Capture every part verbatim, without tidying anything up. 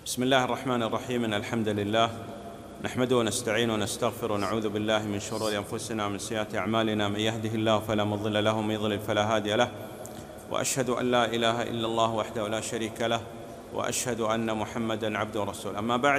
بسم الله الرحمن الرحيم. إن الحمد لله نحمده ونستعين ونستغفر ونعوذ بالله من شرور أنفسنا ومن سيئات أعمالنا. من يهده الله فلا مضل له ومن يضلل فلا هادي له، وأشهد أن لا إله إلا الله وحده لا شريك له، وأشهد أن محمدا عبده ورسوله. أما بعد،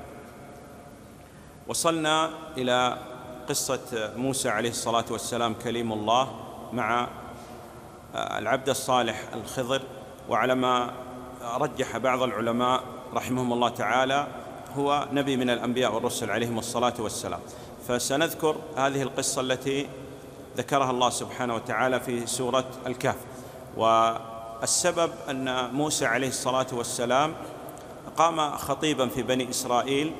وصلنا إلى قصة موسى عليه الصلاة والسلام كليم الله مع العبد الصالح الخضر، وعلى ما رجح بعض العلماء رحمهم الله تعالى هو نبي من الأنبياء والرسل عليهم الصلاة والسلام. فسنذكر هذه القصة التي ذكرها الله سبحانه وتعالى في سورة الكهف. والسبب أن موسى عليه الصلاة والسلام قام خطيبا في بني إسرائيل،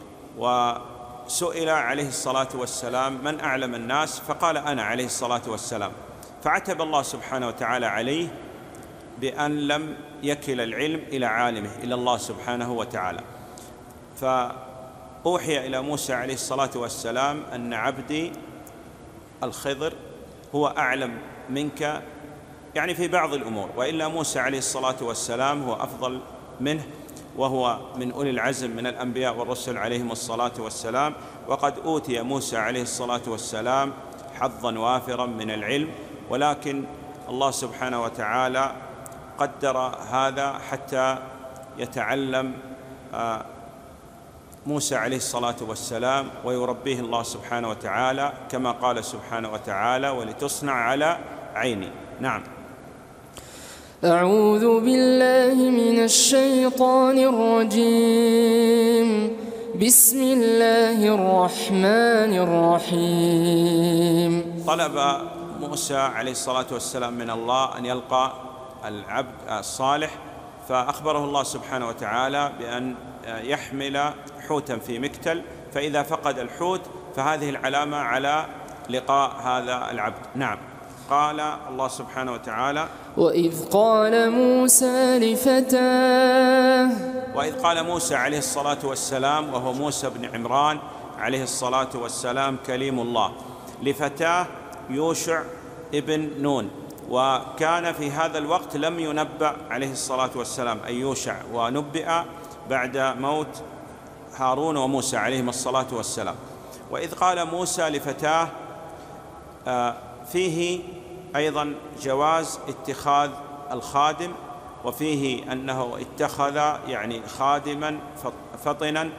وسئل عليه الصلاة والسلام من أعلم الناس، فقال أنا عليه الصلاة والسلام. فعتب الله سبحانه وتعالى عليه بأن لم يكل العلم إلى عالمه، إلى الله سبحانه وتعالى. فأوحي إلى موسى عليه الصلاة والسلام أن عبدي الخضر هو أعلم منك، يعني في بعض الأمور، وإلا موسى عليه الصلاة والسلام هو أفضل منه، وهو من أولي العزم من الأنبياء والرسل عليهم الصلاة والسلام. وقد أوتي موسى عليه الصلاة والسلام حظا وافرا من العلم، ولكن الله سبحانه وتعالى قدر هذا حتى يتعلم موسى عليه الصلاة والسلام ويربيه الله سبحانه وتعالى، كما قال سبحانه وتعالى: ولتصنع على عيني. نعم. أعوذ بالله من الشيطان الرجيم. بسم الله الرحمن الرحيم. طلب موسى عليه الصلاة والسلام من الله أن يلقى العبد الصالح، فأخبره الله سبحانه وتعالى بأن يحمل حوتا في مكتل، فإذا فقد الحوت فهذه العلامة على لقاء هذا العبد. نعم. قال الله سبحانه وتعالى: وإذ قال موسى لفتاه وإذ قال موسى عليه الصلاة والسلام، وهو موسى بن عمران عليه الصلاة والسلام كليم الله، لفتاه يوشع ابن نون. وكان في هذا الوقت لم ينبأ عليه الصلاة والسلام أي يوشع، ونبئ بعد موت هارون وموسى عليهم الصلاة والسلام. وإذ قال موسى لفتاه فيه أيضا جواز اتخاذ الخادم، وفيه أنه اتخذ يعني خادما فطنا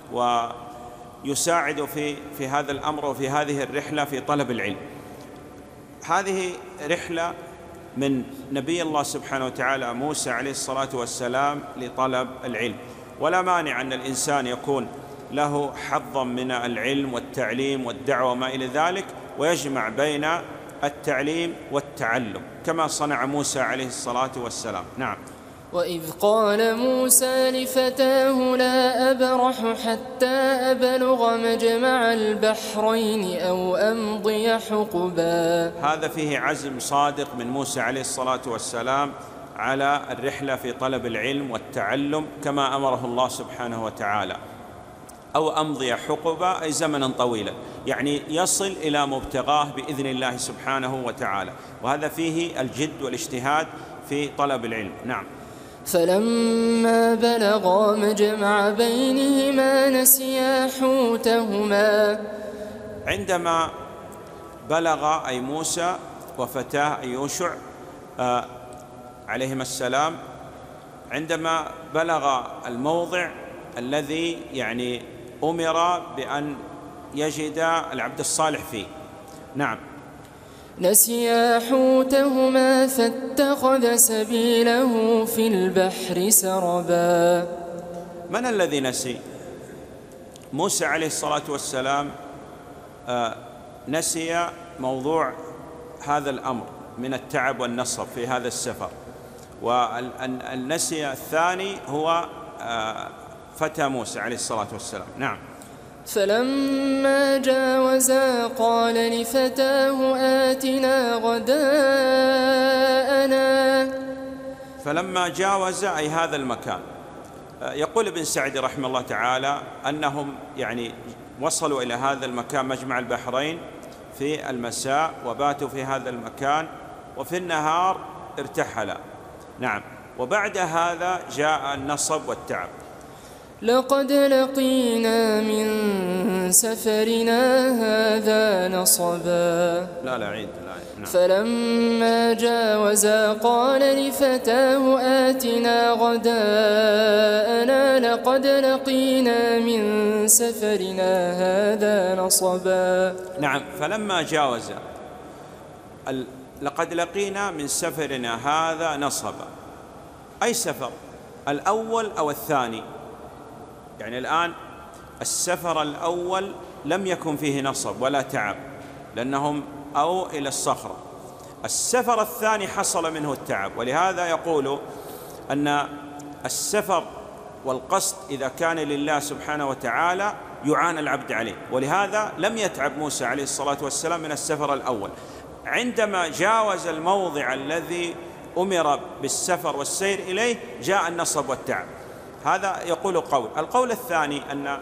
ويساعد في في هذا الأمر وفي هذه الرحلة في طلب العلم. هذه رحلة من نبي الله سبحانه وتعالى موسى عليه الصلاة والسلام لطلب العلم، ولا مانع أن الإنسان يكون له حظا من العلم والتعليم والدعوة وما إلى ذلك، ويجمع بين التعليم والتعلم كما صنع موسى عليه الصلاة والسلام. نعم. وإذ قال موسى لفتاه لا أبرح حتى أبلغ مجمع البحرين أو أمضي حقبا. هذا فيه عزم صادق من موسى عليه الصلاة والسلام على الرحلة في طلب العلم والتعلم كما أمره الله سبحانه وتعالى. أو أمضي حقبا أي زمنا طويلا، يعني يصل إلى مبتغاه بإذن الله سبحانه وتعالى، وهذا فيه الجد والاجتهاد في طلب العلم. نعم. فلما بلغا مجمع بينهما نسيا حوتهما. عندما بلغ أي موسى وفتاه أي يوشع آه عليهما السلام، عندما بلغ الموضع الذي يعني أمر بأن يجد العبد الصالح فيه. نعم. نسيا حوتهما فاتخذ سبيله في البحر سربا. من الذي نسي؟ موسى عليه الصلاة والسلام آه نسي موضوع هذا الأمر من التعب والنصب في هذا السفر، والنسي الثاني هو آه فتى موسى عليه الصلاة والسلام. نعم. فلما جاوزا قال لفتاه آتنا غداءنا. فلما جاوز أي هذا المكان، يقول ابن سعد رحمه الله تعالى أنهم يعني وصلوا إلى هذا المكان مجمع البحرين في المساء، وباتوا في هذا المكان، وفي النهار ارتحلا. نعم. وبعد هذا جاء النصب والتعب. لقد لقينا من سفرنا هذا نصبا. لا لا عيد لا عيد. نعم. فلما جاوزا قال لفتاه آتنا غداءنا لقد لقينا من سفرنا هذا نصبا. نعم. فلما جاوزا ال... لقد لقينا من سفرنا هذا نصبا، أي سفر؟ الأول أو الثاني؟ يعني الآن السفر الأول لم يكن فيه نصب ولا تعب لأنهم أو إلى الصخرة. السفر الثاني حصل منه التعب، ولهذا يقول أن السفر والقصد إذا كان لله سبحانه وتعالى يعان العبد عليه، ولهذا لم يتعب موسى عليه الصلاة والسلام من السفر الأول. عندما جاوز الموضع الذي أمر بالسفر والسير إليه جاء النصب والتعب. هذا يقول قول. القول الثاني أن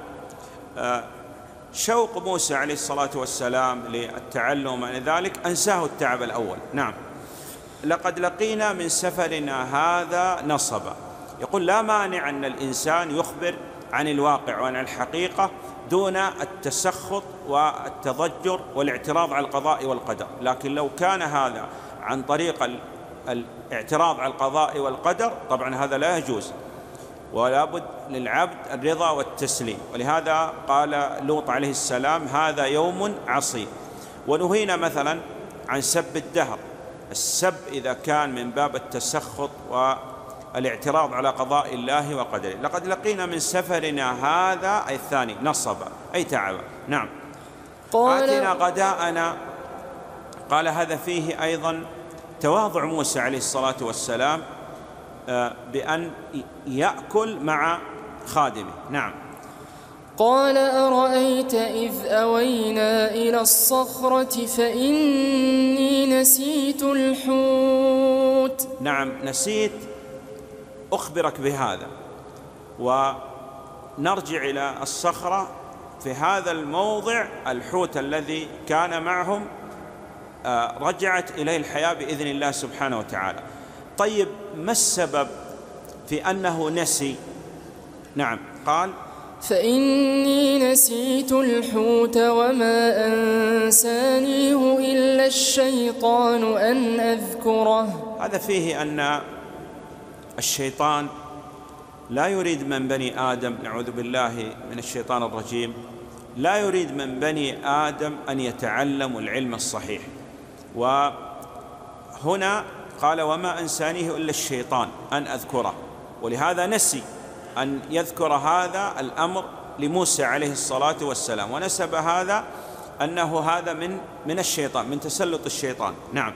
شوق موسى عليه الصلاة والسلام للتعلم عن ذلك أنساه التعب الأول. نعم. لقد لقينا من سفرنا هذا نصبا، يقول لا مانع أن الإنسان يخبر عن الواقع وعن الحقيقة دون التسخط والتضجر والاعتراض على القضاء والقدر، لكن لو كان هذا عن طريق الاعتراض على القضاء والقدر طبعا هذا لا يجوز، ولا بد للعبد الرضا والتسليم. ولهذا قال لوط عليه السلام هذا يوم عصيب. ونهينا مثلا عن سب الدهر. السب إذا كان من باب التسخط والاعتراض على قضاء الله وقدره. لقد لقينا من سفرنا هذا أي الثاني نصب أي تعب. نعم. آتنا غداءنا، قال هذا فيه أيضا تواضع موسى عليه الصلاة والسلام بأن يأكل مع خادمه. نعم. قال أرأيت إذ أوينا إلى الصخرة فإني نسيت الحوت. نعم نسيت، أخبرك بهذا. ونرجع إلى الصخرة في هذا الموضع الحوت الذي كان معهم رجعت إليه الحياة بإذن الله سبحانه وتعالى. طيب ما السبب في أنه نسي؟ نعم قال فإني نسيت الحوت وما أنسانيه إلا الشيطان أن أذكره. هذا فيه أن الشيطان لا يريد من بني آدم، نعوذ بالله من الشيطان الرجيم، لا يريد من بني آدم أن يتعلموا العلم الصحيح. وهنا قال وما أنسانيه إلا الشيطان أن أذكره، ولهذا نسي أن يذكر هذا الأمر لموسى عليه الصلاة والسلام، ونسب هذا أنه هذا من من الشيطان، من تسلط الشيطان. نعم.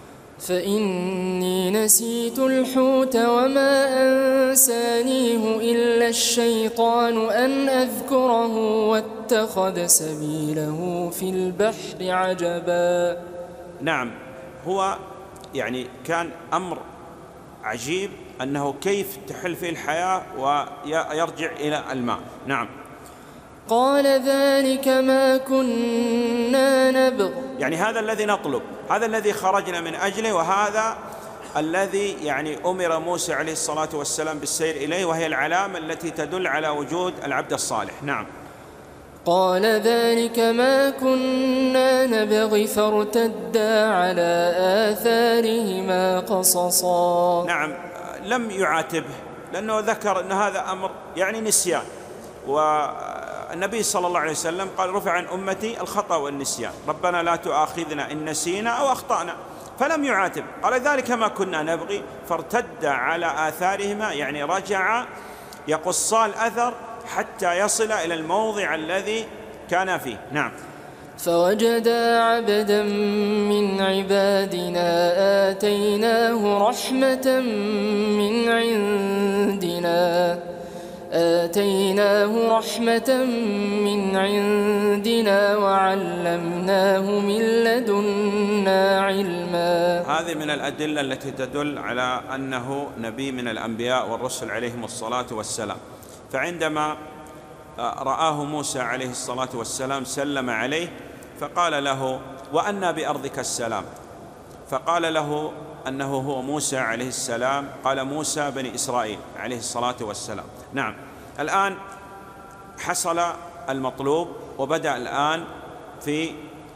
فإني نسيت الحوت وما أنسانيه إلا الشيطان أن أذكره واتخذ سبيله في البحر عجبا. نعم. هو يعني كان أمر عجيب أنه كيف تحل فيه الحياة ويرجع إلى الماء. نعم. قال ذلك ما كنا نبغ، يعني هذا الذي نطلب، هذا الذي خرجنا من أجله، وهذا الذي يعني أمر موسى عليه الصلاة والسلام بالسير إليه، وهي العلامة التي تدل على وجود العبد الصالح. نعم. قال ذلك ما كنا نبغي فارتدا على آثارهما قصصا. نعم. لم يعاتبه لأنه ذكر أن هذا أمر يعني نسيان، والنبي صلى الله عليه وسلم قال رفع عن أمتي الخطأ والنسيان، ربنا لا تؤاخذنا إن نسينا أو أخطأنا، فلم يعاتب. قال ذلك ما كنا نبغي فارتد على آثارهما، يعني رجع يقصا الأثر حتى يصل إلى الموضع الذي كان فيه. نعم. فوجدا عبدا من عبادنا آتيناه رحمة من عندنا آتيناه رحمة من عندنا وعلمناه من لدنا علما. هذه من الأدلة التي تدل على أنه نبي من الأنبياء والرسل عليهم الصلاة والسلام. فعندما رآه موسى عليه الصلاة والسلام سلم عليه فقال له وأنى بأرضك السلام، فقال له أنه هو موسى عليه السلام، قال موسى بني إسرائيل عليه الصلاة والسلام. نعم. الآن حصل المطلوب، وبدأ الآن في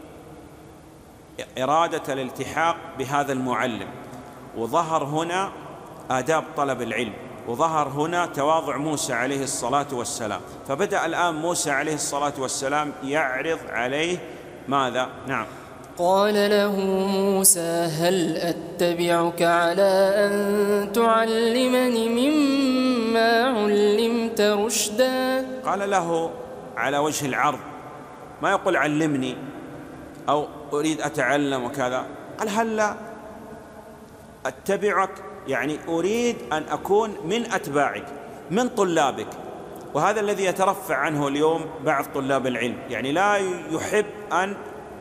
إرادة الالتحاق بهذا المعلم، وظهر هنا آداب طلب العلم، وظهر هنا تواضع موسى عليه الصلاة والسلام. فبدأ الآن موسى عليه الصلاة والسلام يعرض عليه ماذا؟ نعم. قال له موسى هل أتبعك على أن تعلمني مما علمت رشدا؟ قال له على وجه العرض، ما يقول علمني أو أريد أتعلم وكذا. قال هل أتبعك يعني أريد أن أكون من أتباعك، من طلابك. وهذا الذي يترفع عنه اليوم بعض طلاب العلم، يعني لا يحب أن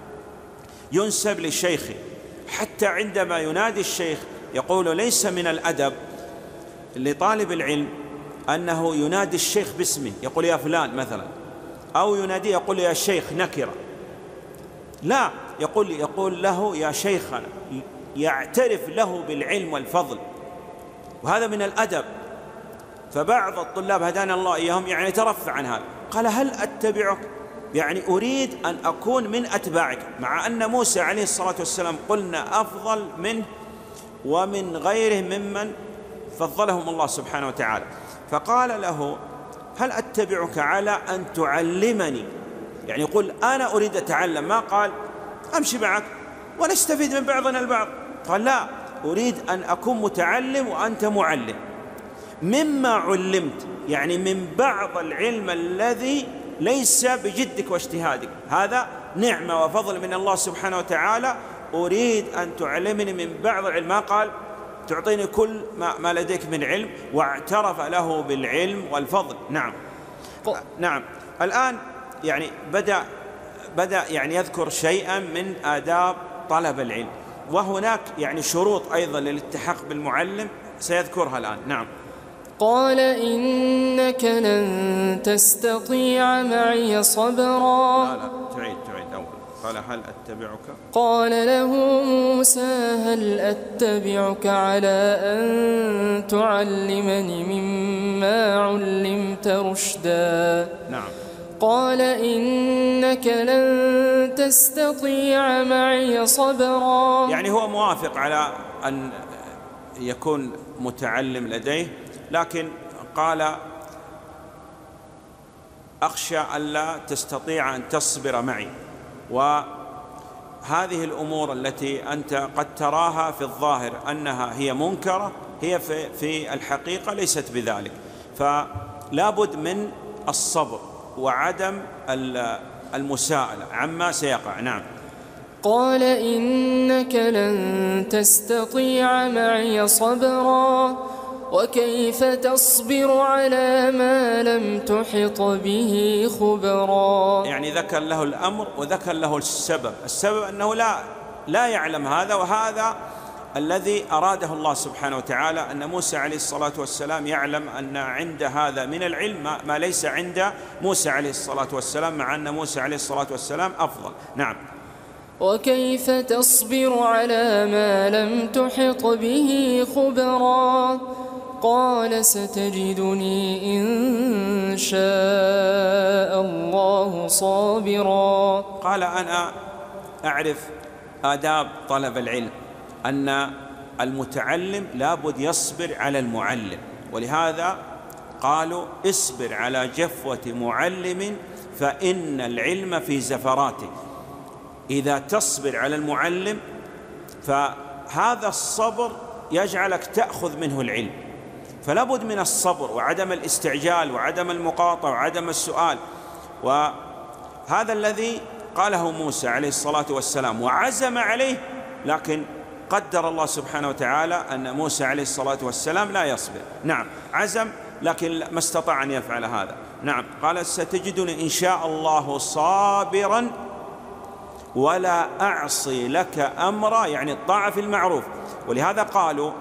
ينسب لشيخه، حتى عندما ينادي الشيخ يقول ليس من الأدب لطالب العلم أنه ينادي الشيخ باسمه، يقول يا فلان مثلا، أو ينادي يقول يا شيخ نكرة، لا، يقول يقول له يا شيخنا، يعترف له بالعلم والفضل، وهذا من الأدب. فبعض الطلاب هدانا الله إياهم يعني يترفع عن هذا. قال هل أتبعك يعني أريد أن أكون من أتباعك، مع أن موسى عليه الصلاة والسلام قلنا أفضل منه ومن غيره ممن فضلهم الله سبحانه وتعالى. فقال له هل أتبعك على أن تعلمني، يعني يقول أنا أريد أتعلم، ما قال أمشي معك ونستفيد من بعضنا البعض. قال لا، أريد أن أكون متعلم وأنت معلم، مما علمت يعني من بعض العلم الذي ليس بجدك واجتهادك، هذا نعمة وفضل من الله سبحانه وتعالى، أريد أن تعلمني من بعض العلم، ما قال تعطيني كل ما لديك من علم، واعترف له بالعلم والفضل. نعم نعم. الآن يعني بدأ بدأ يعني يذكر شيئا من آداب طلب العلم، وهناك يعني شروط أيضا للالتحاق بالمعلم سيذكرها الآن. نعم. قال إنك لن تستطيع معي صبرا. لا لا تعيد تعيد أول. قال هل أتبعك. قال له موسى هل أتبعك على أن تعلمني مما علمت رشدا. نعم. قال إنك لن تستطيع معي صبرا. يعني هو موافق على أن يكون متعلم لديه، لكن قال أخشى ألا تستطيع أن تصبر معي، وهذه الأمور التي أنت قد تراها في الظاهر أنها هي منكرة، هي في, في الحقيقة ليست بذلك. فلا بد من الصبر وعدم المساءلة عما سيقع. نعم. قال إنك لن تستطيع معي صبرا وكيف تصبر على ما لم تحط به خبرا. يعني ذكر له الأمر وذكر له السبب. السبب أنه لا لا يعلم هذا، وهذا الذي أراده الله سبحانه وتعالى، أن موسى عليه الصلاة والسلام يعلم أن عند هذا من العلم ما ليس عند موسى عليه الصلاة والسلام، مع أن موسى عليه الصلاة والسلام أفضل. نعم. وكيف تصبر على ما لم تحط به خبرا. قال ستجدني إن شاء الله صابرا. قال أنا أعرف آداب طلب العلم، أن المتعلم لابد يصبر على المعلم، ولهذا قالوا اصبر على جفوة معلم فإن العلم في زفراته. إذا تصبر على المعلم فهذا الصبر يجعلك تأخذ منه العلم، فلا بد من الصبر وعدم الاستعجال وعدم المقاطعة وعدم السؤال. وهذا الذي قاله موسى عليه الصلاة والسلام وعزم عليه، لكن قدر الله سبحانه وتعالى أن موسى عليه الصلاة والسلام لا يصبر. نعم، عزم لكن ما استطاع أن يفعل هذا. نعم. قال ستجدني إن شاء الله صابرا ولا أعصي لك أمرا، يعني الطاعة في المعروف. ولهذا قالوا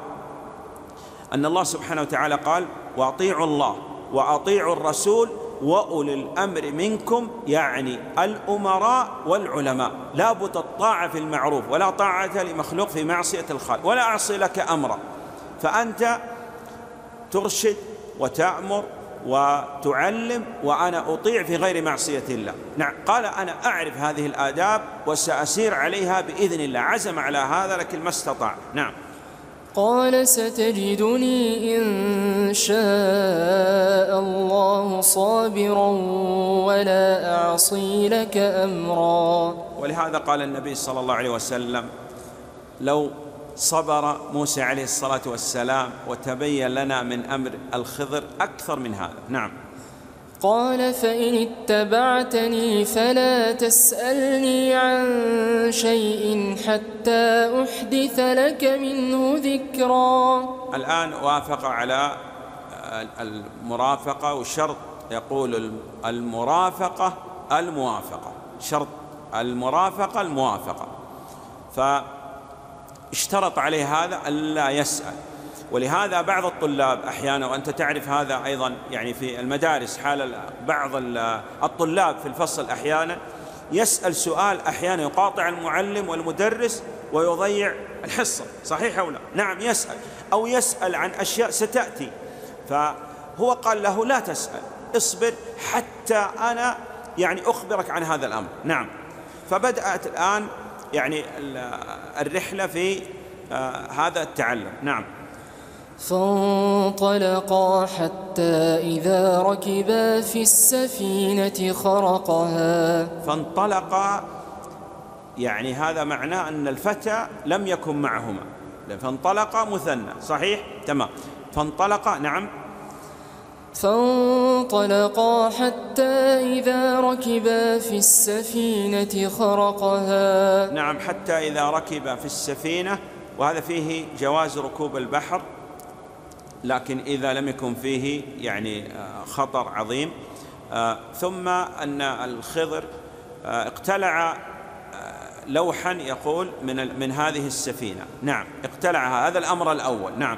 أن الله سبحانه وتعالى قال وأطيعوا الله وأطيعوا الرسول وأولي الأمر منكم، يعني الأمراء والعلماء. لا بد الطاعة في المعروف، ولا طاعة لمخلوق في معصية الخالق. ولا أعصي لك أمرا، فأنت ترشد وتأمر وتعلم وأنا أطيع في غير معصية الله. نعم، قال أنا أعرف هذه الآداب وسأسير عليها بإذن الله، عزم على هذا لكن ما استطاع. نعم. قال ستجدني إن شاء الله صابرا ولا أعصي لك أمرا. ولهذا قال النبي صلى الله عليه وسلم لو صبر موسى عليه الصلاة والسلام وتبين لنا من أمر الخضر أكثر من هذا. نعم. قال فإن اتبعتني فلا تسألني عن شيء حتى أحدث لك منه ذكرا. الآن وافق على المرافقة، وشرط يقول المرافقة الموافقة، شرط المرافقة الموافقة، فاشترط عليه هذا ألا يسأل. ولهذا بعض الطلاب أحيانا، وأنت تعرف هذا أيضا يعني في المدارس، حال بعض الطلاب في الفصل أحيانا يسأل سؤال أحيانا يقاطع المعلم والمدرس ويضيع الحصة، صحيح أو لا؟ نعم يسأل، أو يسأل عن أشياء ستأتي، فهو قال له لا تسأل، اصبر حتى أنا يعني أخبرك عن هذا الأمر. نعم. فبدأت الآن يعني الرحلة في هذا التعلم. نعم. فانطلقا حتى إذا ركبا في السفينة خرقها. فانطلقا يعني هذا معناه أن الفتى لم يكن معهما، فانطلقا مثنى، صحيح؟ تمام. فانطلقا. نعم. فانطلقا حتى إذا ركبا في السفينة خرقها. نعم، حتى إذا ركبا في السفينة، وهذا فيه جواز ركوب البحر، لكن إذا لم يكن فيه يعني خطر عظيم. ثم أن الخضر اقتلع لوحا يقول من من هذه السفينة. نعم، اقتلعها، هذا الأمر الأول. نعم.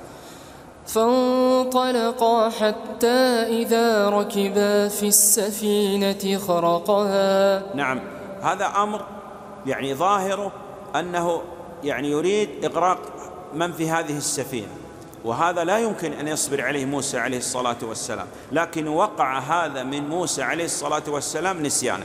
فانطلقا حتى إذا ركبا في السفينة خرقها. نعم، هذا أمر يعني ظاهره أنه يعني يريد إغراق من في هذه السفينة، وهذا لا يمكن أن يصبر عليه موسى عليه الصلاة والسلام، لكن وقع هذا من موسى عليه الصلاة والسلام نسيانا.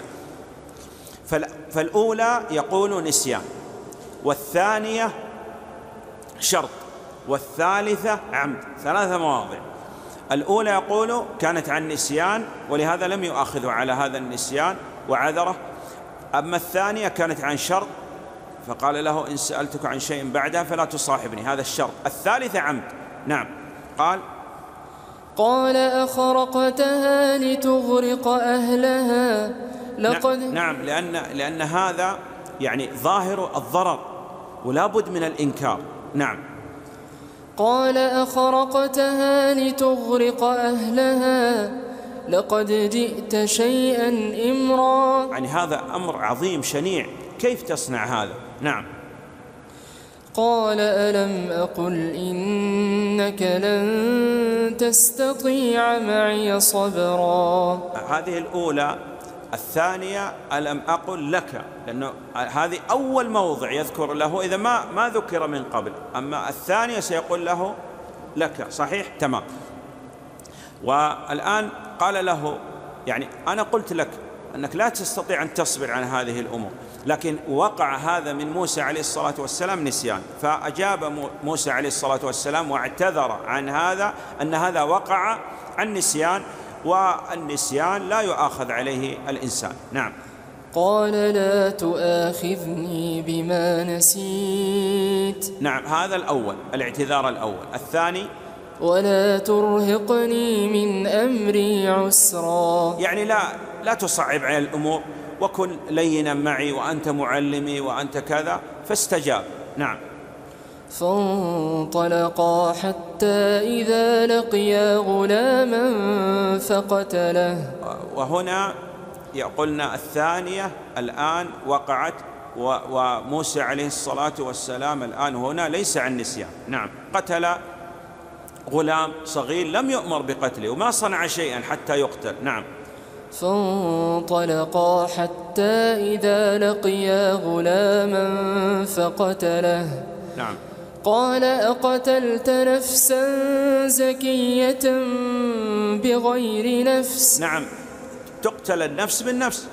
فالأولى يقول نسيان، والثانية شرط، والثالثة عمد، ثلاثة مواضع. الأولى يقول كانت عن نسيان ولهذا لم يؤاخذوا على هذا النسيان وعذره. أما الثانية كانت عن شرط فقال له إن سألتك عن شيء بعدها فلا تصاحبني، هذا الشرط. الثالثة عمد. نعم. قال قال أخرقتها لتغرق أهلها لقد. نعم، لأن, لأن هذا يعني ظاهر الضرر ولا بد من الإنكار. نعم. قال أخرقتها لتغرق أهلها لقد جئت شيئا إمرا. يعني هذا أمر عظيم شنيع، كيف تصنع هذا؟ نعم. قال ألم أقل إنك لن تستطيع معي صبرا. هذه الأولى. الثانية ألم أقل لك، لأنه هذه أول موضع يذكر له إذا ما ما ذكر من قبل، أما الثانية سيقول له لك، صحيح؟ تمام. والآن قال له يعني أنا قلت لك أنك لا تستطيع أن تصبر عن هذه الأمور، لكن وقع هذا من موسى عليه الصلاة والسلام نسيان، فأجاب موسى عليه الصلاة والسلام واعتذر عن هذا أن هذا وقع عن نسيان، والنسيان لا يؤاخذ عليه الإنسان. نعم. قال لا تؤاخذني بما نسيت. نعم، هذا الأول، الاعتذار الأول. الثاني ولا ترهقني من أمري عسرا، يعني لا لا تصعب على الأمور، وكن لينا معي وأنت معلمي وأنت كذا، فاستجاب. نعم. فانطلقا حتى إذا لقيا غلاما فقتله. وهنا يقولنا الثانية الآن وقعت، وموسى عليه الصلاة والسلام الآن هنا ليس عن نسيان. نعم، قتل غلام صغير لم يؤمر بقتله وما صنع شيئا حتى يقتل. نعم. فانطلقا حتى إذا لقيا غلاما فقتله. نعم. قال أقتلت نفسا زكية بغير نفس؟ نعم، تقتل النفس بالنفس.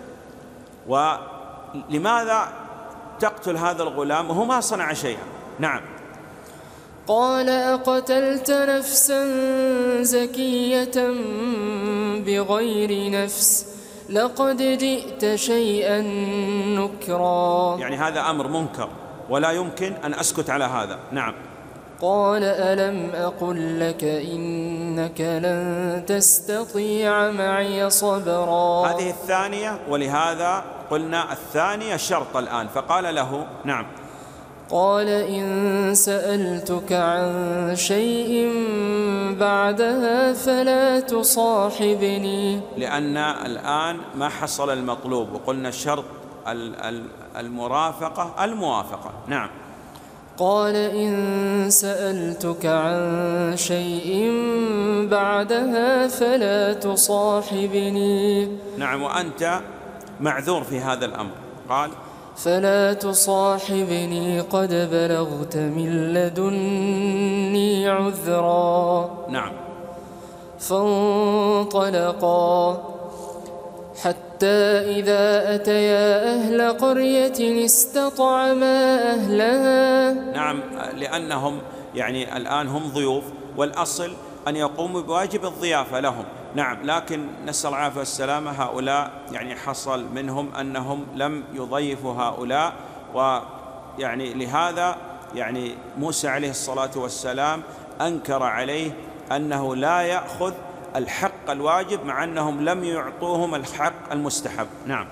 ولماذا تقتل هذا الغلام وهو ما صنع شيئا؟ نعم. قال أقتلت نفسا زكية بغير نفس لقد جئت شيئا نكرا. يعني هذا أمر منكر ولا يمكن أن أسكت على هذا. نعم. قال ألم أقل لك إنك لن تستطيع معي صبرا. هذه الثانية، ولهذا قلنا الثانية شرط الآن. فقال له نعم. قال إن سألتك عن شيء بعدها فلا تصاحبني. لأن الآن ما حصل المطلوب، وقلنا الشرط المرافقة الموافقة. نعم. قال إن سألتك عن شيء بعدها فلا تصاحبني. نعم، وأنت معذور في هذا الأمر. قال فلا تصاحبني قد بلغت من لدني عذرا. نعم. فانطلقا حتى إذا أتيا أهل قرية استطعما أهلها. نعم، لأنهم يعني الآن هم ضيوف، والأصل أن يقوموا بواجب الضيافة لهم. نعم، لكن نسأل العافية والسلامة هؤلاء يعني حصل منهم أنهم لم يضيفوا هؤلاء، ويعني لهذا يعني موسى عليه الصلاة والسلام أنكر عليه أنه لا يأخذ الحق الواجب مع أنهم لم يعطوهم الحق المستحب. نعم.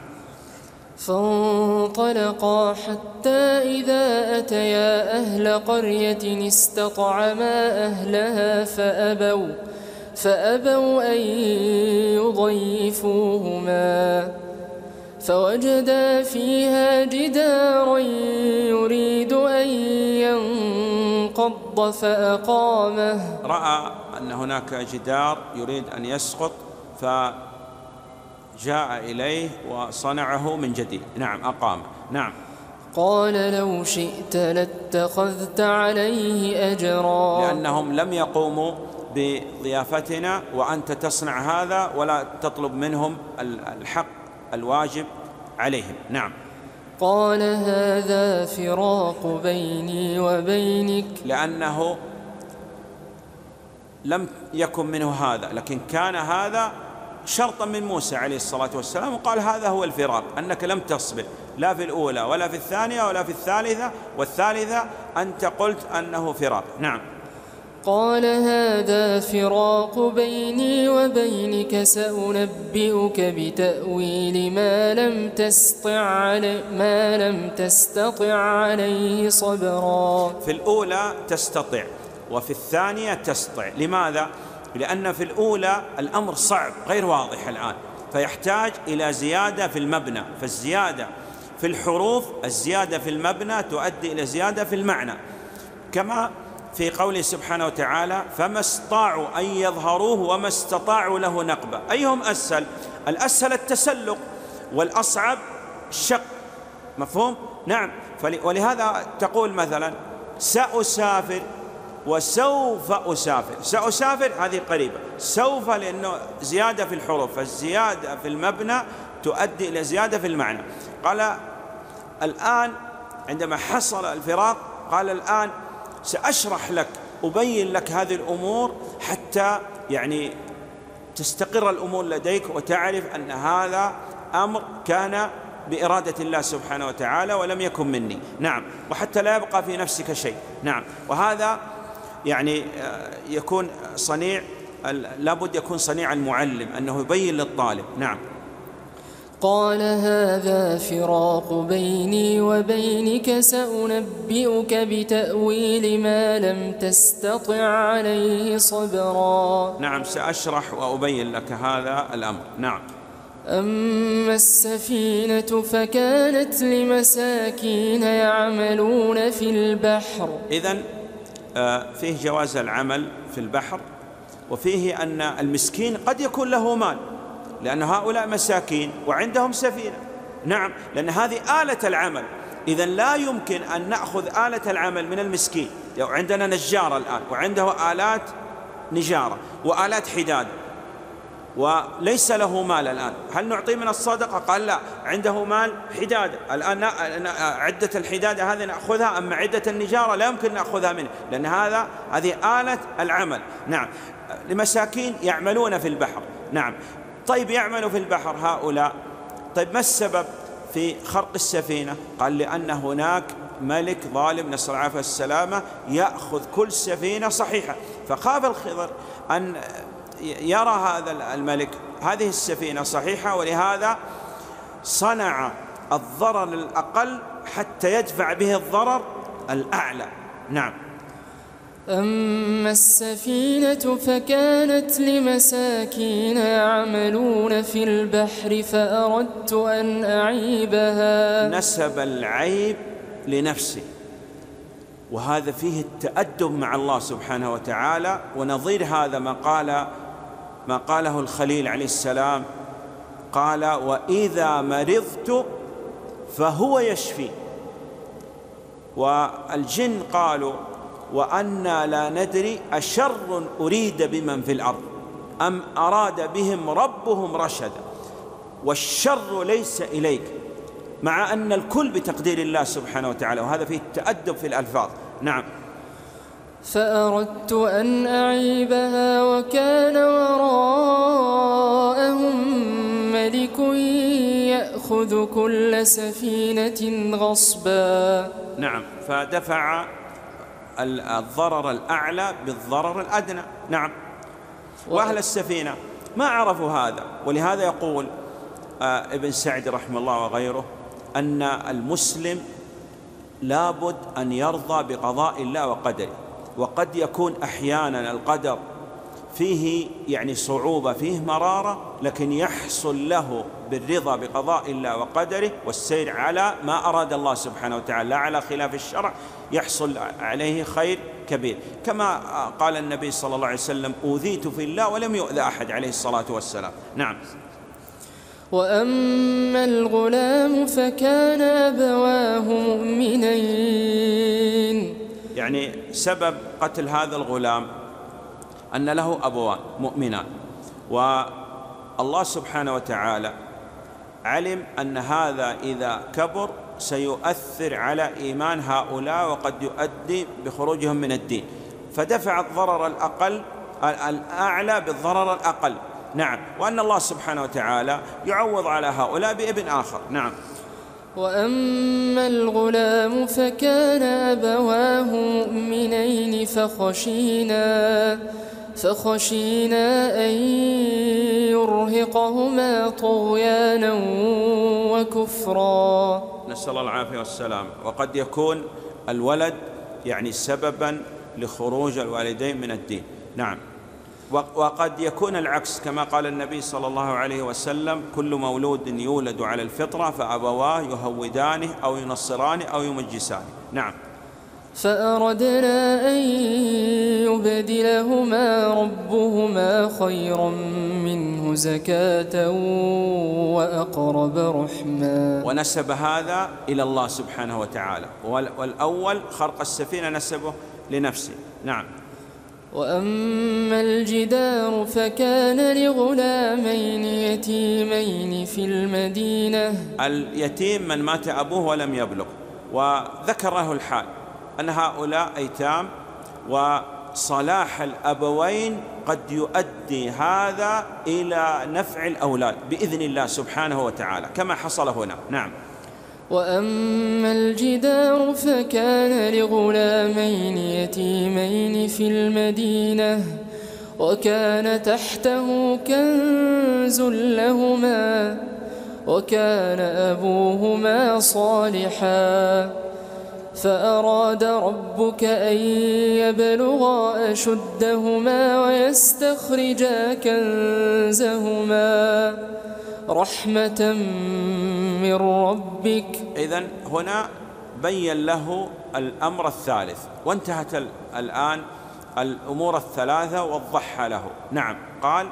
فانطلقا حتى إذا أتيا أهل قرية استطعما أهلها فأبوا فأبوا أن يضيفوهما فوجدا فيها جدارا يريد أن ينقض فأقامه. رأى أن هناك جدار يريد أن يسقط فجاء إليه وصنعه من جديد. نعم، أقامه. نعم. قال لو شئت لاتخذت عليه أجرا. لأنهم لم يقوموا بضيافتنا وأنت تصنع هذا ولا تطلب منهم الحق الواجب عليهم. نعم. قال هذا فراق بيني وبينك. لأنه لم يكن منه هذا، لكن كان هذا شرطا من موسى عليه الصلاة والسلام، وقال هذا هو الفراق، أنك لم تصبر لا في الأولى ولا في الثانية ولا في الثالثة، والثالثة أنت قلت أنه فراق. نعم. قال هذا فراق بيني وبينك سأنبئك بتأويل ما لم تستطع عليه ما لم تستطع عليه صبرا. في الأولى تستطيع وفي الثانية تستطيع. لماذا؟ لأن في الأولى الأمر صعب غير واضح الآن، فيحتاج إلى زيادة في المبنى، فالزيادة في الحروف الزيادة في المبنى تؤدي إلى زيادة في المعنى، كما في قوله سبحانه وتعالى فما استطاعوا أن يظهروه وما استطاعوا له نقبة. أيهم أسهل؟ الأسهل التسلق، والأصعب الشق. مفهوم؟ نعم. ولهذا تقول مثلا سأسافر وسوف أسافر. سأسافر هذه قريبة، سوف لأنه زيادة في الحروف، فالزيادة في المبنى تؤدي إلى زيادة في المعنى. قال الآن عندما حصل الفراق قال الآن سأشرح لك أبين لك هذه الأمور حتى يعني تستقر الأمور لديك وتعرف أن هذا أمر كان بإرادة الله سبحانه وتعالى ولم يكن مني. نعم. وحتى لا يبقى في نفسك شيء. نعم. وهذا يعني يكون صنيع، لابد يكون صنيع المعلم أنه يبين للطالب. نعم. قال هذا فراق بيني وبينك سأنبئك بتأويل ما لم تستطع عليه صبرا. نعم، سأشرح وأبين لك هذا الأمر. نعم. أما السفينة فكانت لمساكين يعملون في البحر. إذن فيه جواز العمل في البحر، وفيه أن المسكين قد يكون له مال، لأن هؤلاء مساكين وعندهم سفينة. نعم، لأن هذه آلة العمل، إذن لا يمكن أن نأخذ آلة العمل من المسكين. لو عندنا نجار الآن وعنده آلات نجارة وآلات حداد وليس له مال الآن، هل نعطيه من الصدقة؟ قال لا، عنده مال حداد الآن، عدة الحدادة هذه نأخذها، أما عدة النجارة لا يمكن نأخذها منه، لأن هذا هذه آلة العمل. نعم. لمساكين يعملون في البحر. نعم. طيب يعملوا في البحر هؤلاء، طيب ما السبب في خرق السفينة؟ قال لأن هناك ملك ظالم نسأل الله العافية والسلامة يأخذ كل سفينة صحيحة، فخاف الخضر أن يرى هذا الملك هذه السفينة صحيحة، ولهذا صنع الضرر الأقل حتى يدفع به الضرر الأعلى. نعم. أما السفينة فكانت لمساكين يعملون في البحر فأردت أن أعيبها. نسب العيب لنفسه، وهذا فيه التأدب مع الله سبحانه وتعالى. ونظير هذا ما قال ما قاله الخليل عليه السلام، قال: وإذا مرضت فهو يشفي. والجن قالوا: وأنا لا ندري أشر أريد بمن في الأرض أم أراد بهم ربهم رشدا، والشر ليس إليك، مع أن الكل بتقدير الله سبحانه وتعالى، وهذا فيه التأدب في الألفاظ. نعم. فأردت أن أعيبها وكان وراءهم ملك يأخذ كل سفينة غصبا. نعم. فدفع الضرر الأعلى بالضرر الأدنى. نعم. وأهل السفينة ما عرفوا هذا، ولهذا يقول ابن سعد رحمه الله وغيره أن المسلم لابد أن يرضى بقضاء الله وقدره. وقد يكون أحيانا القدر فيه يعني صعوبة، فيه مرارة، لكن يحصل له بالرضا بقضاء الله وقدره والسير على ما أراد الله سبحانه وتعالى لا على خلاف الشرع، يحصل عليه خير كبير. كما قال النبي صلى الله عليه وسلم: أوذيت في الله ولم يؤذى أحد، عليه الصلاة والسلام. نعم. وأما الغلام فكان أبواه مؤمنين. يعني سبب قتل هذا الغلام أن له أبوان مؤمنان، والله سبحانه وتعالى علم أن هذا إذا كبر سيؤثر على إيمان هؤلاء وقد يؤدي بخروجهم من الدين، فدفع الضرر الأقل الأعلى بالضرر الأقل. نعم. وأن الله سبحانه وتعالى يعوض على هؤلاء بابن آخر. نعم. وأما الغلام فكان أبواه مؤمنين فخشينا فخشينا أن يرهقهما طغيانا وكفرا. نسأل الله العافية والسلام. وقد يكون الولد يعني سببا لخروج الوالدين من الدين. نعم. وقد يكون العكس، كما قال النبي صلى الله عليه وسلم: كل مولود يولد على الفطرة فأبواه يهودانه أو ينصرانه أو يمجسانه. نعم. فأردنا أن يبدلهما ربهما خيرا منه زكاة وأقرب رحما. ونسب هذا إلى الله سبحانه وتعالى، والأول خرق السفينة نسبه لنفسه. نعم. وأما الجدار فكان لغلامين يتيمين في المدينة. اليتيم من مات أبوه ولم يبلغ، وذكر له الحال أن هؤلاء أيتام، وصلاح الأبوين قد يؤدي هذا إلى نفع الأولاد بإذن الله سبحانه وتعالى كما حصل هنا. نعم. وأما الجدار فكان لغلامين يتيمين في المدينة وكان تحته كنز لهما وكان أبوهما صالحا فأراد ربك أن يبلغا أشدهما ويستخرجا كنزهما رحمة من ربك. إذن هنا بين له الأمر الثالث، وانتهت الآن الأمور الثلاثة وضحها له. نعم. قال: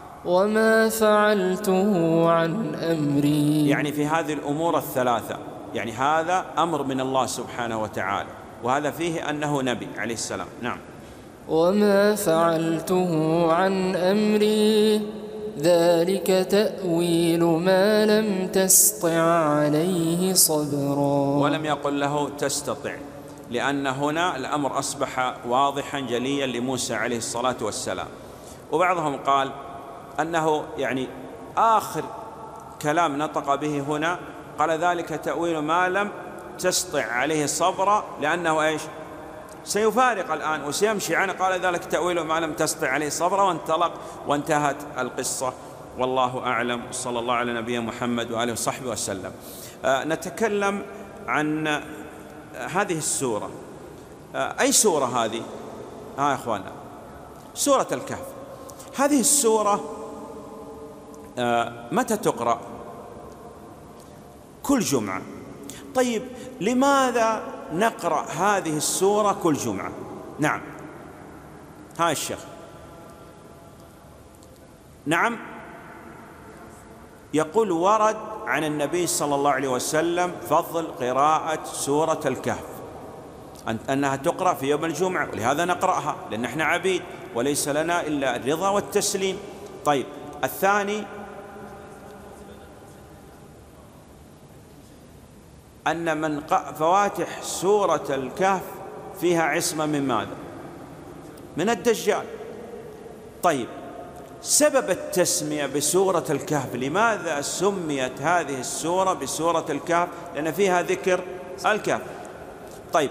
وما فعلته عن أمري. يعني في هذه الأمور الثلاثة يعني هذا أمر من الله سبحانه وتعالى، وهذا فيه أنه نبي عليه السلام. نعم. وما فعلته عن أمري ذلك تأويل ما لم تسطع عليه صبرا. ولم يقل له تستطع، لأن هنا الأمر أصبح واضحا جليا لموسى عليه الصلاة والسلام. وبعضهم قال أنه يعني آخر كلام نطق به هنا قال ذلك تأويل ما لم تسطع عليه صبرا، لأنه إيش؟ سيفارق الآن وسيمشي عنه، قال ذلك تأويل ما لم تسطع عليه صبرا، وانطلق وانتهت القصة. والله أعلم. صلى الله على نبينا محمد وآله وصحبه وسلم. آه نتكلم عن آه هذه السورة. آه أي سورة هذه؟ ها آه يا أخوانا، سورة الكهف. هذه السورة آه متى تقرأ؟ كل جمعة. طيب لماذا نقرأ هذه السورة كل جمعة؟ نعم، ها الشيخ. نعم، يقول ورد عن النبي صلى الله عليه وسلم فضل قراءة سورة الكهف، أنها تقرأ في يوم الجمعة، ولهذا نقرأها، لأن احنا عبيد وليس لنا إلا الرضا والتسليم. طيب الثاني أن من فواتح سورة الكهف فيها عصمة من ماذا؟ من الدجال. طيب سبب التسمية بسورة الكهف، لماذا سميت هذه السورة بسورة الكهف؟ لأن فيها ذكر الكهف. طيب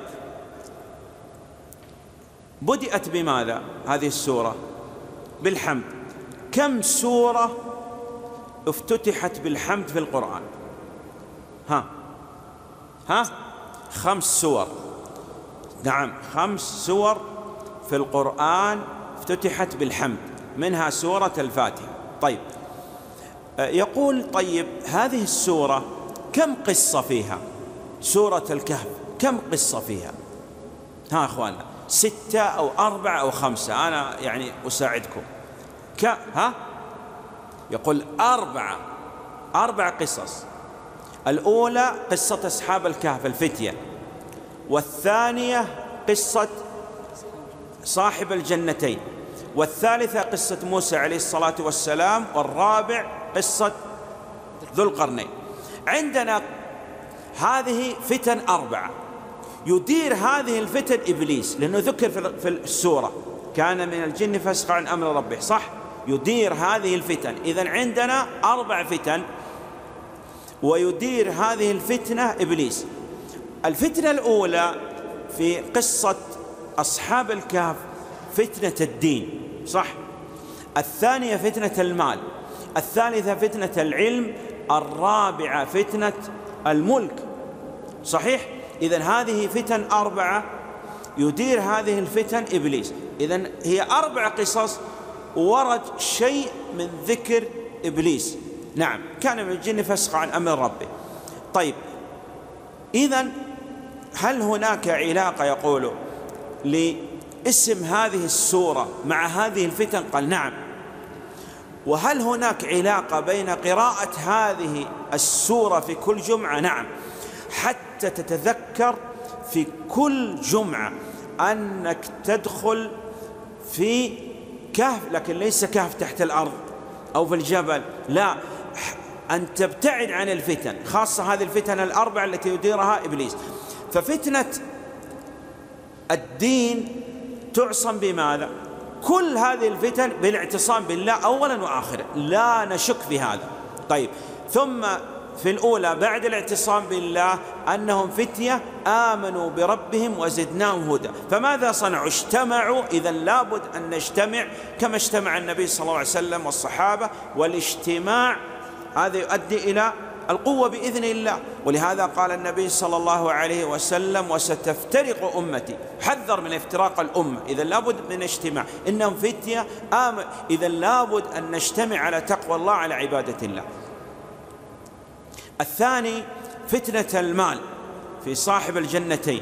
بدأت بماذا هذه السورة؟ بالحمد. كم سورة افتتحت بالحمد في القرآن؟ ها ها خمس سور. نعم، خمس سور في القرآن افتتحت بالحمد، منها سورة الفاتحة. طيب يقول طيب هذه السورة كم قصة فيها؟ سورة الكهف كم قصة فيها؟ ها أخوانا، ستة أو أربعة أو خمسة؟ أنا يعني أساعدكم. ك ها يقول أربعة أربع قصص. الأولى قصة أصحاب الكهف الفتية، والثانية قصة صاحب الجنتين، والثالثة قصة موسى عليه الصلاة والسلام، والرابع قصة ذو القرنين. عندنا هذه فتن أربعة، يدير هذه الفتن إبليس، لأنه ذكر في السورة كان من الجن فسق عن أمر ربه، صح؟ يدير هذه الفتن. إذن عندنا أربع فتن، ويدير هذه الفتنة إبليس. الفتنة الأولى في قصة أصحاب الكهف فتنة الدين، صح؟ الثانية فتنة المال، الثالثة فتنة العلم، الرابعة فتنة الملك، صحيح؟ إذن هذه فتن أربعة يدير هذه الفتن إبليس. إذن هي أربع قصص ورد شيء من ذكر إبليس. نعم، كان من الجن فسق عن أمر ربه. طيب إذن هل هناك علاقة يقول لاسم هذه السورة مع هذه الفتن؟ قال نعم. وهل هناك علاقة بين قراءة هذه السورة في كل جمعة؟ نعم، حتى تتذكر في كل جمعة أنك تدخل في كهف، لكن ليس كهف تحت الأرض أو في الجبل، لا، أن تبتعد عن الفتن، خاصة هذه الفتن الأربع التي يديرها إبليس. ففتنة الدين تعصم بماذا؟ كل هذه الفتن بالاعتصام بالله أولا وآخرا، لا نشك في هذا. طيب ثم في الأولى بعد الاعتصام بالله أنهم فتية آمنوا بربهم وزدناهم هدى. فماذا صنعوا؟ اجتمعوا. إذا لابد أن نجتمع كما اجتمع النبي صلى الله عليه وسلم والصحابة، والاجتماع هذا يؤدي إلى القوة بإذن الله. ولهذا قال النبي صلى الله عليه وسلم وستفترق أمتي، حذر من افتراق الأمة. إذا لابد من اجتماع، إنهم فتية آمن. إذا لابد أن نجتمع على تقوى الله، على عبادة الله. الثاني فتنة المال في صاحب الجنتين.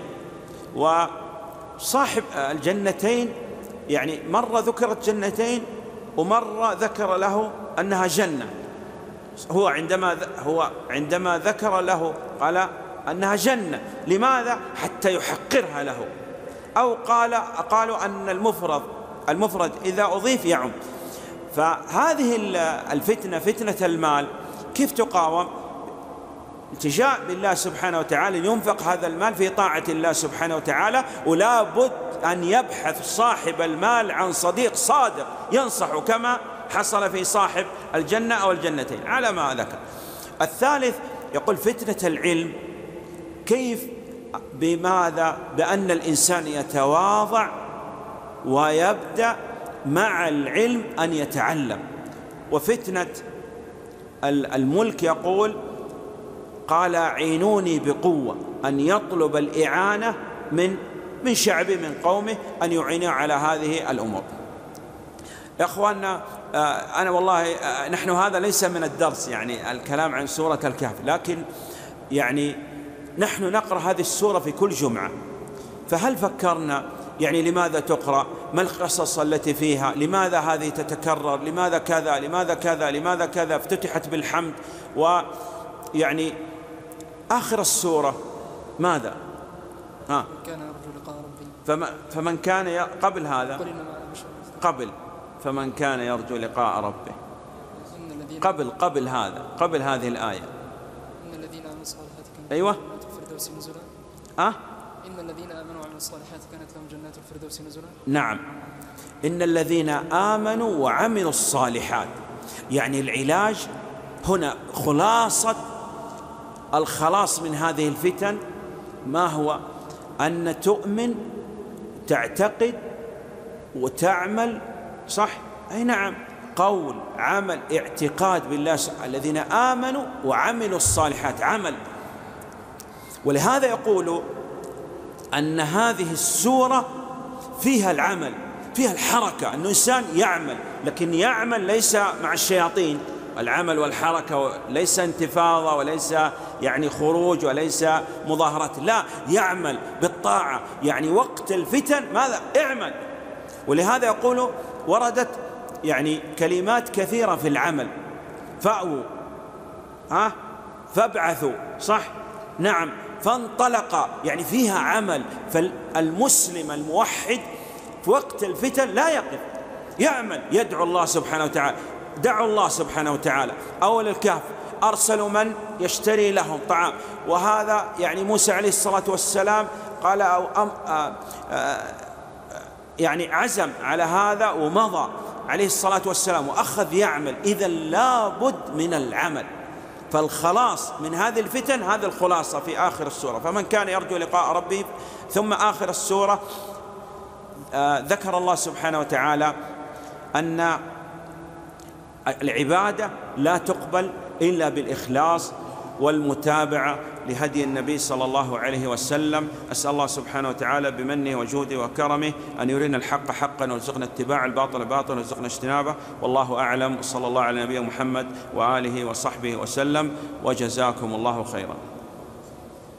وصاحب الجنتين يعني مرة ذكرت جنتين ومرة ذكر له أنها جنة. هو عندما هو عندما ذكر له قال أنها جنة. لماذا؟ حتى يحقرها له. أو قال قالوا أن المفرد المفرد إذا أضيف يعم. فهذه الفتنة، فتنة المال، كيف تقاوم؟ التجاء بالله سبحانه وتعالى، ينفق هذا المال في طاعة الله سبحانه وتعالى، ولا بد أن يبحث صاحب المال عن صديق صادق ينصحه كما حصل في صاحب الجنة أو الجنتين على ما ذكر. الثالث يقول فتنة العلم. كيف؟ بماذا؟ بأن الإنسان يتواضع ويبدأ مع العلم أن يتعلم. وفتنة الملك يقول قال عينوني بقوة، أن يطلب الإعانة من من شعبه من قومه أن يعينوا على هذه الأمور. يا أخواننا أنا والله نحن هذا ليس من الدرس يعني الكلام عن سورة الكهف، لكن يعني نحن نقرأ هذه السورة في كل جمعة، فهل فكرنا يعني لماذا تقرأ؟ ما القصص التي فيها؟ لماذا هذه تتكرر؟ لماذا كذا؟ لماذا كذا؟ لماذا كذا؟ افتتحت بالحمد، ويعني آخر السورة ماذا؟ ها؟ كان يرجو لقاء ربه. فما فمن كان ي... قبل هذا قبل فمن كان يرجو لقاء ربه قبل قبل هذا قبل هذه الآية إن الذين آمنوا الصالحات كانت أيوة لهم جنات الفردوس نزلا. أه؟ إن الذين آمنوا وعملوا الصالحات كانت لهم جنات الفردوس نزلا. نعم، إن الذين آمنوا وعملوا الصالحات، يعني العلاج هنا خلاصة الخلاص من هذه الفتن ما هو؟ أن تؤمن، تعتقد وتعمل، صح؟ أي نعم، قول عمل اعتقاد بالله. الذين آمنوا وعملوا الصالحات، عمل. ولهذا يقول أن هذه السورة فيها العمل، فيها الحركة، أن الإنسان يعمل، لكن يعمل ليس مع الشياطين. العمل والحركة ليس انتفاضة وليس يعني خروج وليس مظاهرات، لا، يعمل بالطاعة. يعني وقت الفتن ماذا؟ اعمل. ولهذا يقول وردت يعني كلمات كثيرة في العمل، فأووا، ها، فابعثوا، صح؟ نعم، فانطلق، يعني فيها عمل. فالمسلم الموحد في وقت الفتن لا يقف، يعمل، يدعو الله سبحانه وتعالى. دعوا الله سبحانه وتعالى. أول الكهف أرسلوا من يشتري لهم طعام، وهذا يعني موسى عليه الصلاة والسلام قال أو أم آآ آآ يعني عزم على هذا ومضى عليه الصلاة والسلام وأخذ يعمل. إذا لابد من العمل. فالخلاص من هذه الفتن هذه الخلاصة في آخر السورة. فمن كان يرجو لقاء ربه. ثم آخر السورة ذكر الله سبحانه وتعالى أن العبادة لا تقبل إلا بالإخلاص والمتابعة لهدي النبي صلى الله عليه وسلم. أسأل الله سبحانه وتعالى بمنه وجوده وكرمه أن يرينا الحق حقا ويرزقنا اتباع الباطل باطلا ويرزقنا اجتنابه. والله أعلم، وصلى الله على نبينا محمد وآله وصحبه وسلم، وجزاكم الله خيرا.